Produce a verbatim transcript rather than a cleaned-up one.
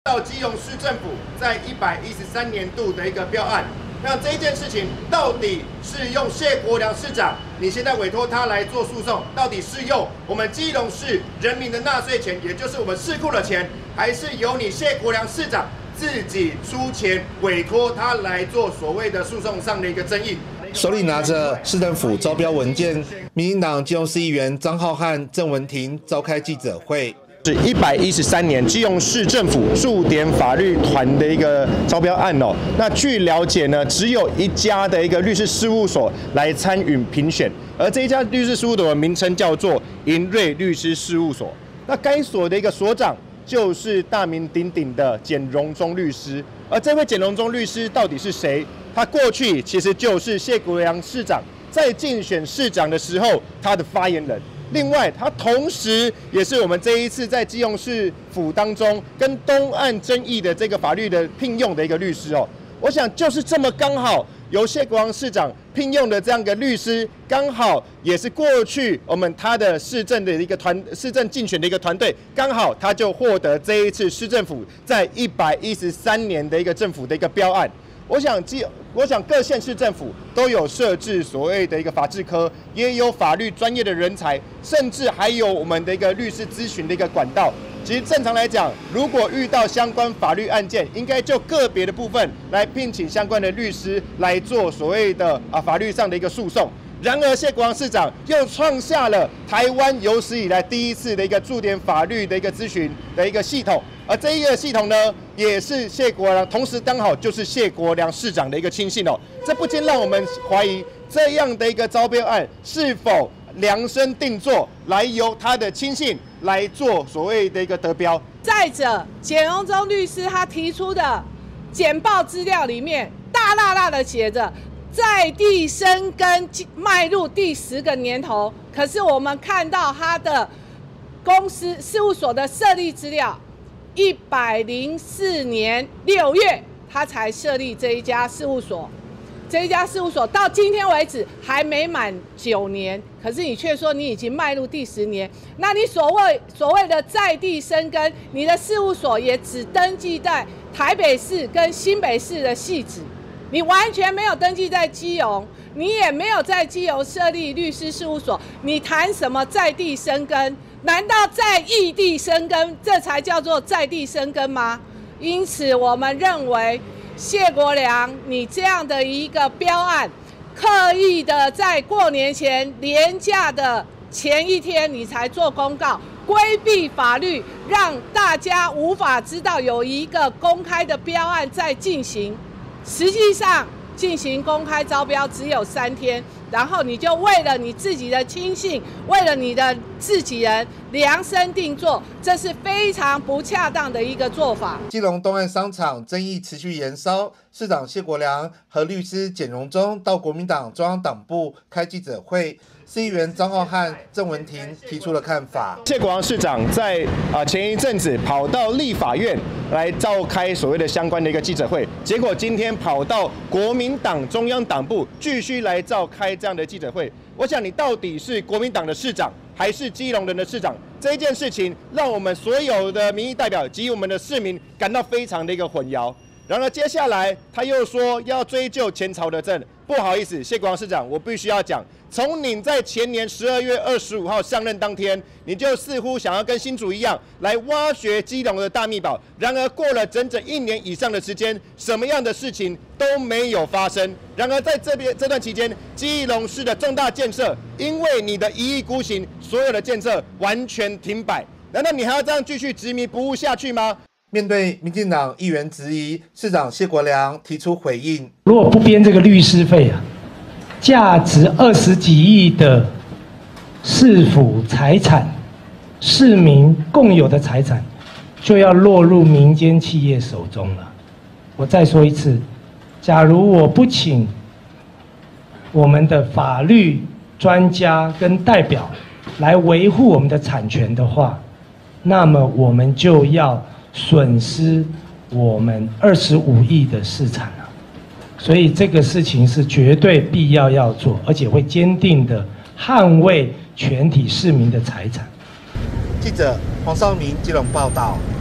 到基隆市政府在一百一十三年度的一个标案。那这一件事情到底是用谢国良市长，你现在委托他来做诉讼，到底是用我们基隆市人民的纳税钱，也就是我们市库的钱，还是由你谢国良市长自己出钱委托他来做所谓的诉讼上的一个争议？ 手里拿着市政府招标文件，民进党基隆市议员张浩瀚、郑文婷召开记者会。 是一百一十三年基隆市政府驻点法律团的一个招标案哦。那据了解呢，只有一家的一个律师事务所来参与评选，而这一家律师事务所的名称叫做银瑞律师事务所。那该所的一个所长就是大名鼎鼎的简荣忠律师。而这位简荣忠律师到底是谁？他过去其实就是谢国良市长在竞选市长的时候他的发言人。 另外，他同时也是我们这一次在基隆市府当中跟东岸争议的这个法律的聘用的一个律师哦。我想就是这么刚好由谢国良市长聘用的这样一个律师，刚好也是过去我们他的市政的一个团市政竞选的一个团队，刚好他就获得这一次市政府在一百一十三年的一个政府的一个标案。 我想，基我想各县市政府都有设置所谓的一个法制科，也有法律专业的人才，甚至还有我们的一个律师咨询的一个管道。其实正常来讲，如果遇到相关法律案件，应该就个别的部分来聘请相关的律师来做所谓的啊法律上的一个诉讼。 然而，谢国良市长又创下了台湾有史以来第一次的一个驻点法律的一个咨询的一个系统，而这一个系统呢，也是谢国良，同时刚好就是谢国良市长的一个亲信哦。这不禁让我们怀疑，这样的一个招标案是否量身定做，来由他的亲信来做所谓的一个得标。 再者，简荣忠律师他提出的简报资料里面，大大大的写着。 在地生根迈入第十个年头，可是我们看到他的公司事务所的设立资料，一百零四年六月他才设立这一家事务所，这一家事务所到今天为止还没满九年，可是你却说你已经迈入第十年，那你所谓所谓的在地生根，你的事务所也只登记在台北市跟新北市的汐止。 你完全没有登记在基隆，你也没有在基隆设立律师事务所，你谈什么在地生根？难道在异地生根，这才叫做在地生根吗？因此，我们认为谢国良你这样的一个标案，刻意的在过年前连假的前一天你才做公告，规避法律，让大家无法知道有一个公开的标案在进行。 实际上进行公开招标只有三天，然后你就为了你自己的亲信，为了你的自己人量身定做，这是非常不恰当的一个做法。 基隆东岸商场争议持续延烧，市长谢国良和律师简荣忠到国民党中央党部开记者会。 市议员张浩瀚、郑文婷提出了看法。 谢国良市长在啊前一阵子跑到立法院来召开所谓的相关的一个记者会，结果今天跑到国民党中央党部继续来召开这样的记者会。我想你到底是国民党的市长，还是基隆人的市长？这一件事情让我们所有的民意代表及我们的市民感到非常的一个混淆。然而接下来他又说要追究前朝的政。 不好意思，谢国良市长，我必须要讲，从你在前年十二月二十五号上任当天，你就似乎想要跟新竹一样来挖掘基隆的大秘宝。然而过了整整一年以上的时间，什么样的事情都没有发生。然而在这边这段期间，基隆市的重大建设，因为你的一意孤行，所有的建设完全停摆。难道你还要这样继续执迷不悟下去吗？ 面对民进党议员质疑，市长谢国良提出回应： 如果不编这个律师费啊，价值二十几亿的市府财产、市民共有的财产，就要落入民间企业手中了。我再说一次，假如我不请我们的法律专家跟代表来维护我们的产权的话，那么我们就要 损失我们二十五亿的市场了，所以这个事情是绝对必要要做，而且会坚定的捍卫全体市民的财产。 记者黄绍明基隆报道。